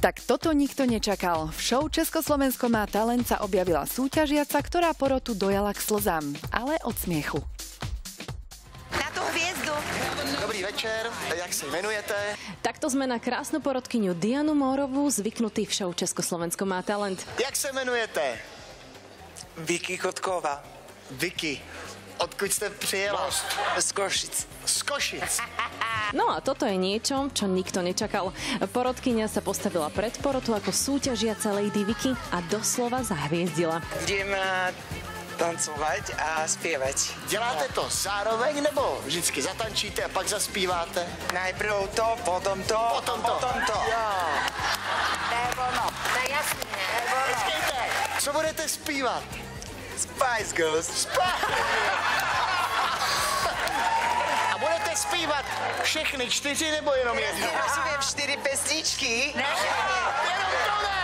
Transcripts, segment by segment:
Tak toto nikto nečakal. V show Československo má talent sa objavila súťažiaca, ktorá porotu dojala k slzám, ale od smiechu. Na tú hviezdu. Dobrý večer, jak se jmenujete? Takto sme na krásnu porodkyňu Dianu Mórovú zvyknutí v show Československo má talent. Jak se jmenujete? Vicky Kotková. Vicky. Odkud jste přijela? Z Košic. Z Košic. No a toto je niečo, čo nikto nečakal. Porodkyňa sa postavila pred porotu ako súťažiaca Lady Vicky a doslova zahviezdila. Idem tancovať a spievať. Děláte to zároveň, nebo vždycky zatančíte a pak zaspíváte? Najprv to, potom to, Potom to. potom to. To je ono. To je jasný, ne? To je ono. Počkejte, co budete zpívat? Spice Girls. A budete zpívat všechny 4 nebo jenom jednu? Ja si viem 4 pesničky. Ne, Jenom to ne!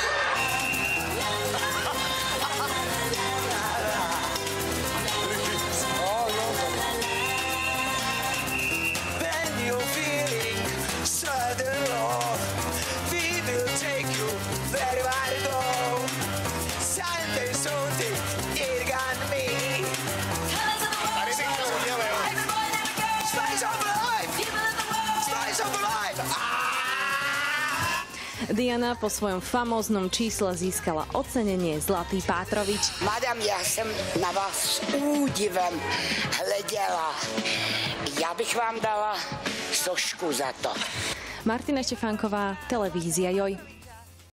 When you're feeling sudden love, we will take you where you want to go. Sunday, Sunday, it got me. Tady bych to udělal. Spice of life! Spice of life! Diana po svojom famóznom čísle získala ocenenie Zlatý Pátrovič. Madam, já jsem na vás s údivem hleděla. Já bych vám dala sošku za to. Martina Štefánková, televízia Joj.